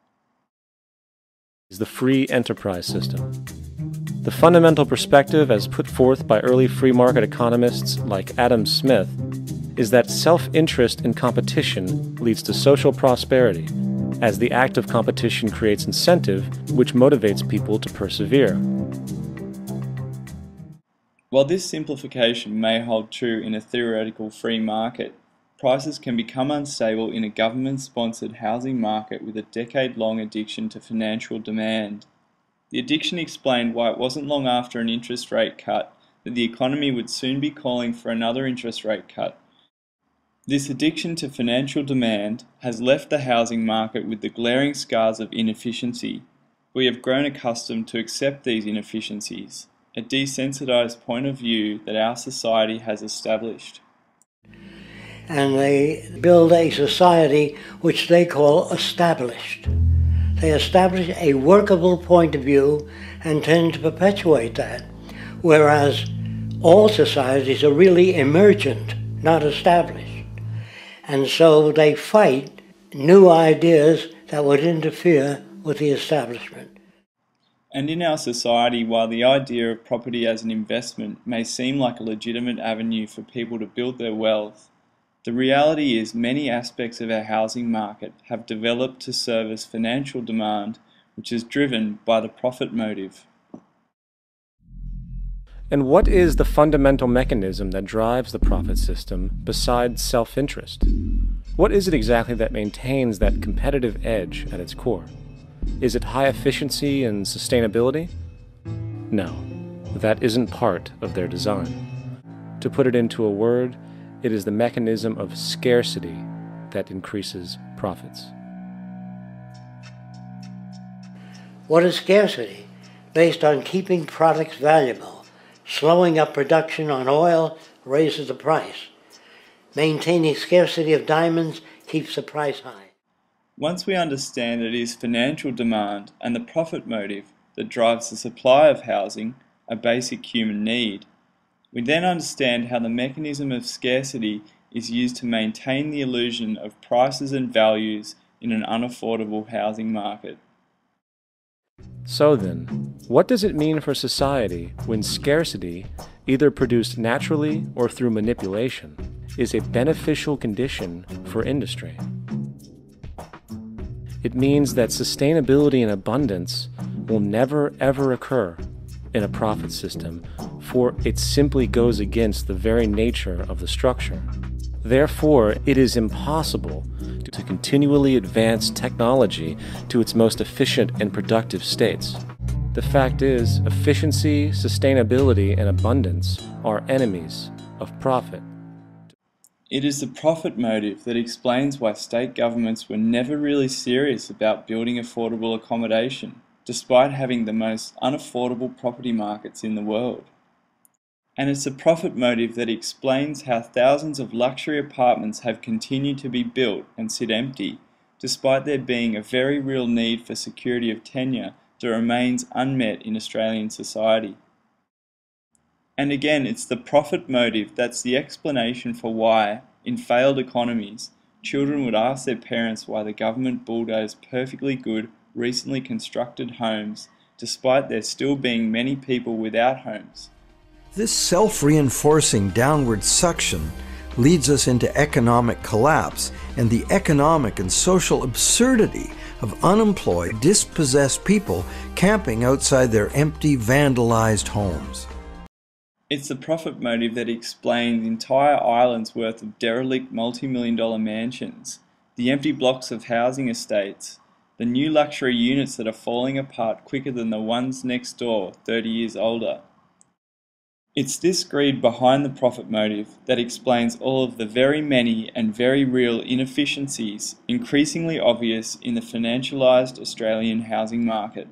Is the free enterprise system. The fundamental perspective as put forth by early free market economists like Adam Smith is that self-interest in competition leads to social prosperity, as the act of competition creates incentive which motivates people to persevere. While this simplification may hold true in a theoretical free market, prices can become unstable in a government-sponsored housing market with a decade-long addiction to financial demand. The addiction explained why it wasn't long after an interest rate cut that the economy would soon be calling for another interest rate cut. This addiction to financial demand has left the housing market with the glaring scars of inefficiency. We have grown accustomed to accept these inefficiencies, a desensitized point of view that our society has established. And they build a society which they call established. They establish a workable point of view and tend to perpetuate that, whereas all societies are really emergent, not established. And so they fight new ideas that would interfere with the establishment. And in our society, while the idea of property as an investment may seem like a legitimate avenue for people to build their wealth, the reality is many aspects of our housing market have developed to service financial demand, which is driven by the profit motive. And what is the fundamental mechanism that drives the profit system besides self-interest? What is it exactly that maintains that competitive edge at its core? Is it high efficiency and sustainability? No, that isn't part of their design. To put it into a word, it is the mechanism of scarcity that increases profits. What is scarcity? Based on keeping products valuable. Slowing up production on oil raises the price. Maintaining scarcity of diamonds keeps the price high. Once we understand it is financial demand and the profit motive that drives the supply of housing, a basic human need, we then understand how the mechanism of scarcity is used to maintain the illusion of prices and values in an unaffordable housing market. So then, what does it mean for society when scarcity, either produced naturally or through manipulation, is a beneficial condition for industry? It means that sustainability and abundance will never ever occur in a profit system, for it simply goes against the very nature of the structure. Therefore, it is impossible to continually advance technology to its most efficient and productive states. The fact is, efficiency, sustainability, and abundance are enemies of profit. It is the profit motive that explains why state governments were never really serious about building affordable accommodation, despite having the most unaffordable property markets in the world. And it's the profit motive that explains how thousands of luxury apartments have continued to be built and sit empty, despite there being a very real need for security of tenure that remains unmet in Australian society. And again, it's the profit motive that's the explanation for why, in failed economies, children would ask their parents why the government bulldozed perfectly good, recently constructed homes, despite there still being many people without homes. This self-reinforcing downward suction leads us into economic collapse and the economic and social absurdity of unemployed, dispossessed people camping outside their empty, vandalized homes. It's the profit motive that explains entire islands worth of derelict multi-million dollar mansions, the empty blocks of housing estates, the new luxury units that are falling apart quicker than the ones next door, thirty years older. It's this greed behind the profit motive that explains all of the very many and very real inefficiencies increasingly obvious in the financialised Australian housing market.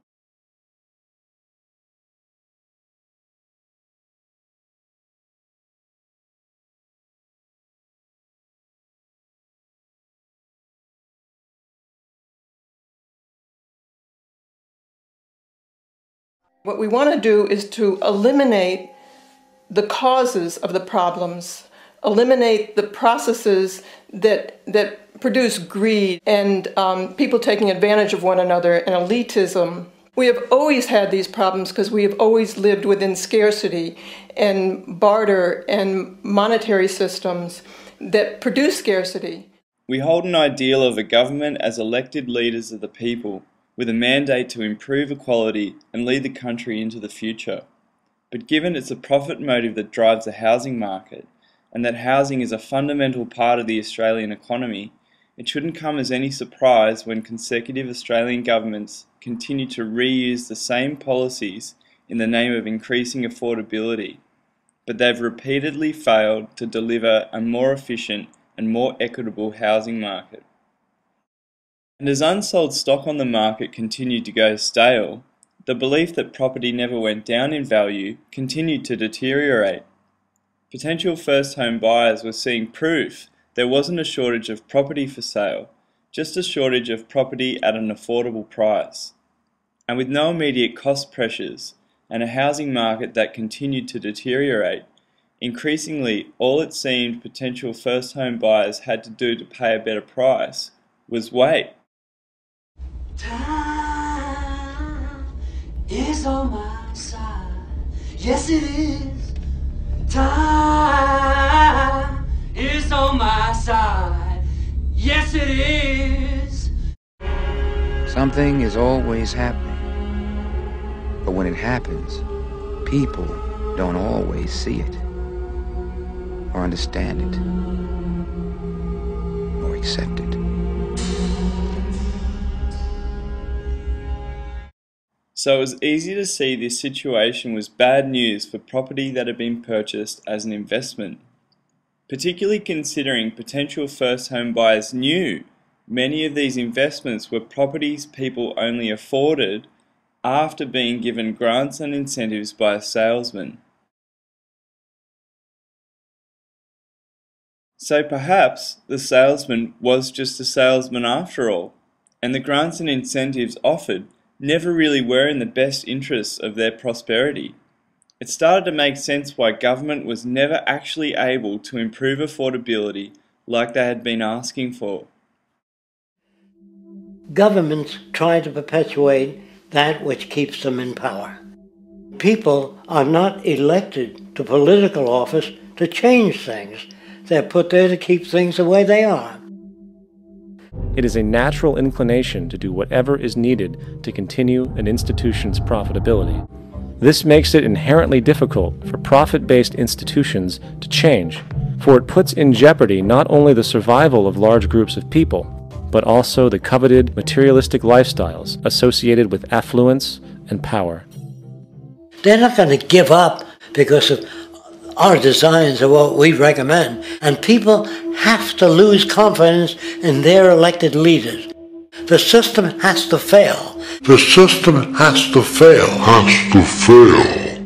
What we want to do is to eliminate the causes of the problems, eliminate the processes that that produce greed and um, people taking advantage of one another and elitism. We have always had these problems because we have always lived within scarcity and barter and monetary systems that produce scarcity. We hold an ideal of a government as elected leaders of the people, with a mandate to improve equality and lead the country into the future. But given it's a profit motive that drives the housing market, and that housing is a fundamental part of the Australian economy, it shouldn't come as any surprise when consecutive Australian governments continue to reuse the same policies in the name of increasing affordability, but they've repeatedly failed to deliver a more efficient and more equitable housing market. And as unsold stock on the market continued to go stale, the belief that property never went down in value continued to deteriorate. Potential first home buyers were seeing proof there wasn't a shortage of property for sale, just a shortage of property at an affordable price. And with no immediate cost pressures and a housing market that continued to deteriorate, increasingly all it seemed potential first home buyers had to do to pay a better price was wait. Time is on my side. Yes, it is. Time is on my side. Yes, it is. Something is always happening. But when it happens, people don't always see it, or understand it, or accept it. So it was easy to see this situation was bad news for property that had been purchased as an investment, particularly considering potential first home buyers knew many of these investments were properties people only afforded after being given grants and incentives by a salesman. So perhaps the salesman was just a salesman after all, and the grants and incentives offered never really were in the best interests of their prosperity. It started to make sense why government was never actually able to improve affordability like they had been asking for. Governments try to perpetuate that which keeps them in power. People are not elected to political office to change things. They're put there to keep things the way they are. It is a natural inclination to do whatever is needed to continue an institution's profitability. This makes it inherently difficult for profit-based institutions to change, for it puts in jeopardy not only the survival of large groups of people, but also the coveted materialistic lifestyles associated with affluence and power. They're not going to give up because of our designs are what we recommend, and people have to lose confidence in their elected leaders. The system has to fail. The system has to fail. Has to fail.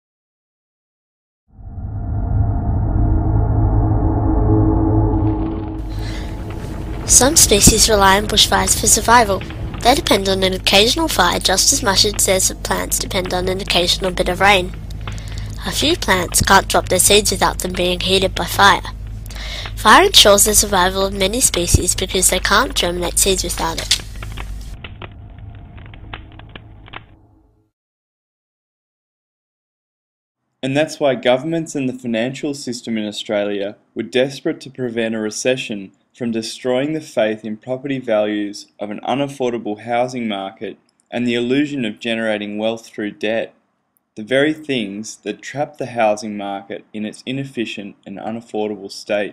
Some species rely on bushfires for survival. They depend on an occasional fire just as much as desert plants depend on an occasional bit of rain. A few plants can't drop their seeds without them being heated by fire. Fire ensures the survival of many species because they can't germinate seeds without it. And that's why governments and the financial system in Australia were desperate to prevent a recession from destroying the faith in property values of an unaffordable housing market and the illusion of generating wealth through debt. The very things that trap the housing market in its inefficient and unaffordable state.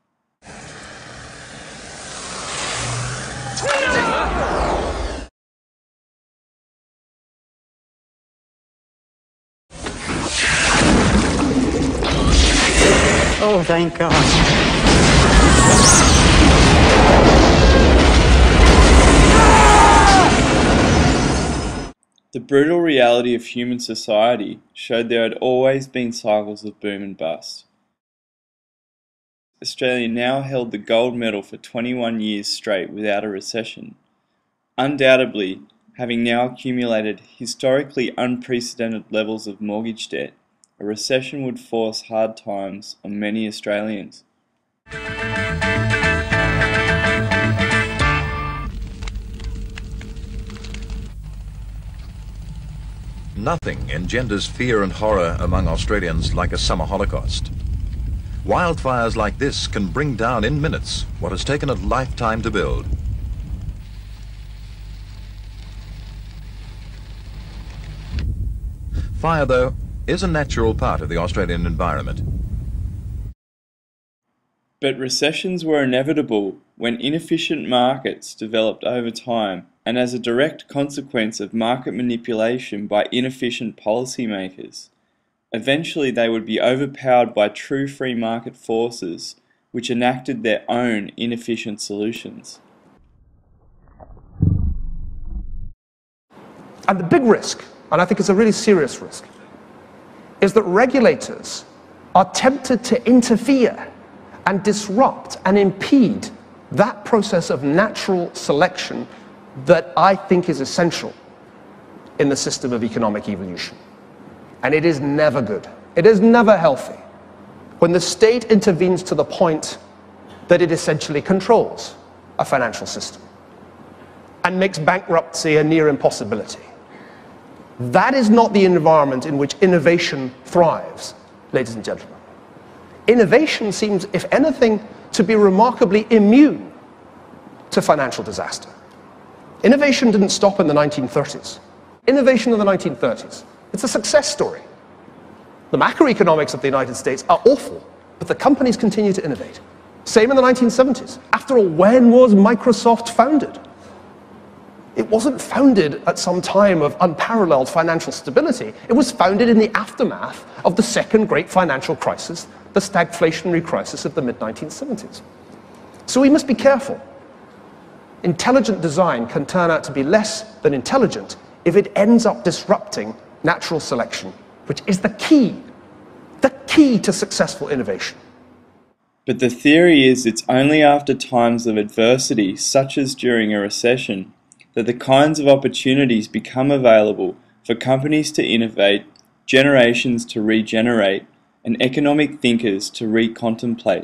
Oh, thank God. The brutal reality of human society showed there had always been cycles of boom and bust. Australia now held the gold medal for twenty-one years straight without a recession. Undoubtedly, having now accumulated historically unprecedented levels of mortgage debt, a recession would force hard times on many Australians. Nothing engenders fear and horror among Australians like a summer holocaust. Wildfires like this can bring down in minutes what has taken a lifetime to build. Fire, though, is a natural part of the Australian environment. But recessions were inevitable when inefficient markets developed over time and as a direct consequence of market manipulation by inefficient policymakers. Eventually they would be overpowered by true free market forces which enacted their own inefficient solutions. And the big risk, and I think it's a really serious risk, is that regulators are tempted to interfere and disrupt and impede that process of natural selection that I think is essential in the system of economic evolution. And it is never good. It is never healthy when the state intervenes to the point that it essentially controls a financial system and makes bankruptcy a near impossibility. That is not the environment in which innovation thrives, ladies and gentlemen. Innovation seems, if anything, to be remarkably immune to financial disaster. Innovation didn't stop in the nineteen thirties. Innovation in the nineteen thirties, it's a success story. The macroeconomics of the United States are awful, but the companies continue to innovate. Same in the nineteen seventies. After all, when was Microsoft founded? It wasn't founded at some time of unparalleled financial stability. It was founded in the aftermath of the second great financial crisis, the stagflationary crisis of the mid nineteen seventies. So we must be careful. Intelligent design can turn out to be less than intelligent if it ends up disrupting natural selection, which is the key, the key to successful innovation. But the theory is it's only after times of adversity, such as during a recession, that the kinds of opportunities become available for companies to innovate, generations to regenerate, and economic thinkers to recontemplate.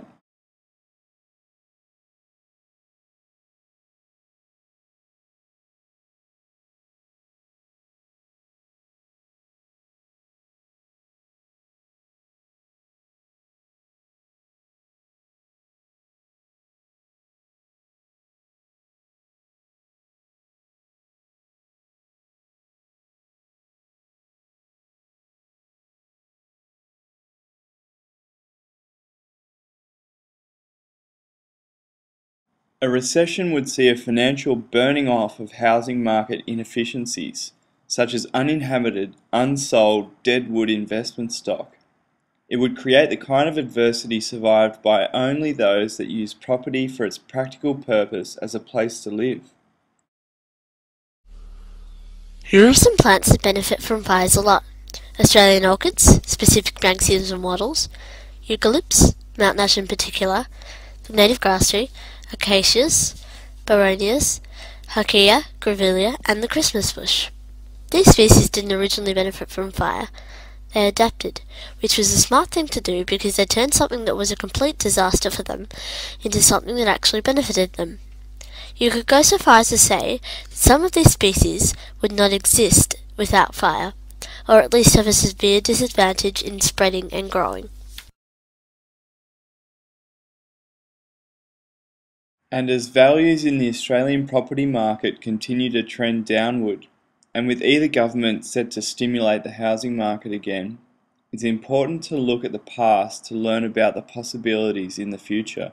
A recession would see a financial burning off of housing market inefficiencies, such as uninhabited, unsold, deadwood investment stock. It would create the kind of adversity survived by only those that use property for its practical purpose as a place to live. Here are some plants that benefit from fires a lot. Australian orchids, specific Banksians and wattles, eucalypts, mountain ash in particular, the native grass tree, acacias, baronias, hakea, grevillea, and the Christmas bush. These species didn't originally benefit from fire. They adapted, which was a smart thing to do because they turned something that was a complete disaster for them into something that actually benefited them. You could go so far as to say that some of these species would not exist without fire, or at least have a severe disadvantage in spreading and growing. And as values in the Australian property market continue to trend downward, and with either government set to stimulate the housing market again, it's important to look at the past to learn about the possibilities in the future.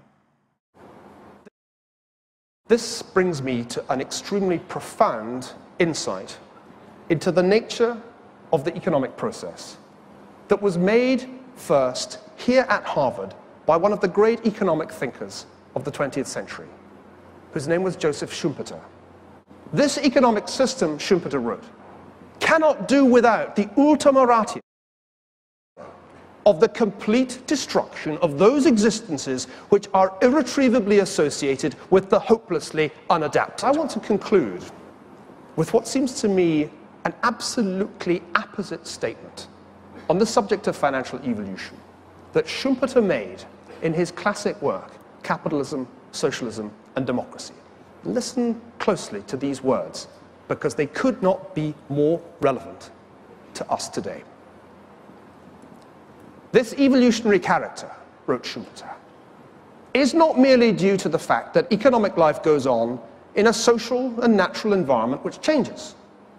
This brings me to an extremely profound insight into the nature of the economic process that was made first here at Harvard by one of the great economic thinkers of the twentieth century, whose name was Joseph Schumpeter. This economic system, Schumpeter wrote, cannot do without the ultima ratio of the complete destruction of those existences which are irretrievably associated with the hopelessly unadapted. I want to conclude with what seems to me an absolutely apposite statement on the subject of financial evolution that Schumpeter made in his classic work, Capitalism, Socialism, and Democracy. Listen closely to these words, because they could not be more relevant to us today. This evolutionary character, wrote Schumpeter, is not merely due to the fact that economic life goes on in a social and natural environment which changes,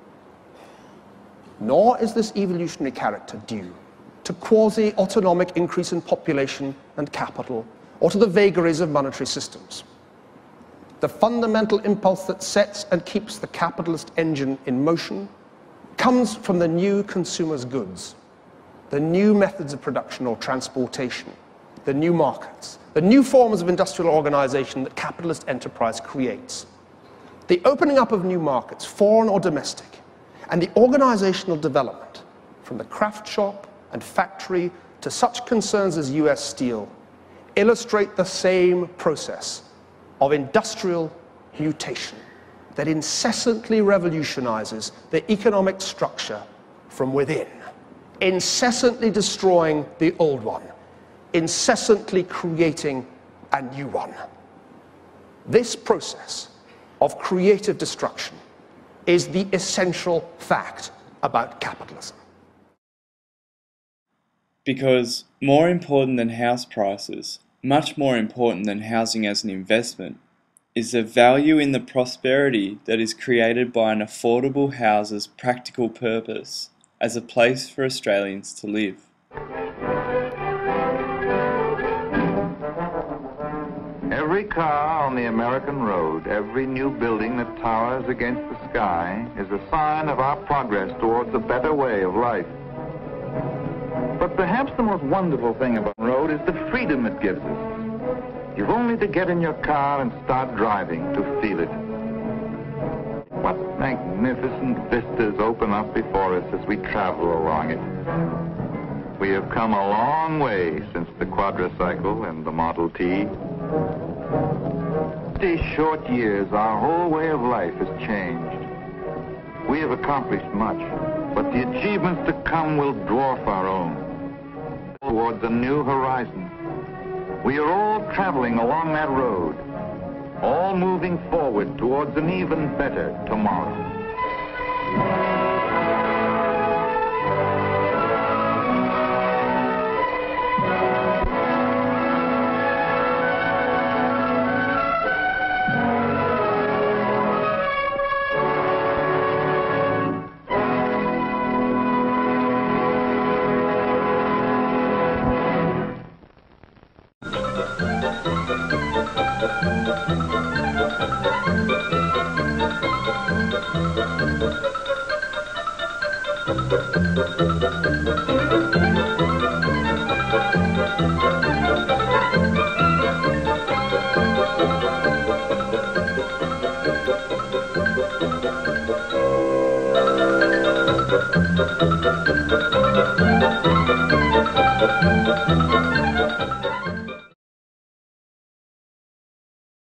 nor is this evolutionary character due to quasi-autonomic increase in population and capital, or to the vagaries of monetary systems. The fundamental impulse that sets and keeps the capitalist engine in motion comes from the new consumer's goods, the new methods of production or transportation, the new markets, the new forms of industrial organization that capitalist enterprise creates. The opening up of new markets, foreign or domestic, and the organizational development, from the craft shop and factory to such concerns as U S Steel, illustrate the same process of industrial mutation that incessantly revolutionizes the economic structure from within, incessantly destroying the old one, incessantly creating a new one. This process of creative destruction is the essential fact about capitalism. Because more important than house prices, much more important than housing as an investment, is the value in the prosperity that is created by an affordable house's practical purpose as a place for Australians to live. Every car on the American road, every new building that towers against the sky is a sign of our progress towards a better way of life. But perhaps the most wonderful thing about the road is the freedom it gives us. You've only to get in your car and start driving to feel it. What magnificent vistas open up before us as we travel along it. We have come a long way since the quadricycle and the Model T. These short years, our whole way of life has changed. We have accomplished much, but the achievements to come will dwarf our own. Towards a new horizon. We are all traveling along that road, all moving forward towards an even better tomorrow.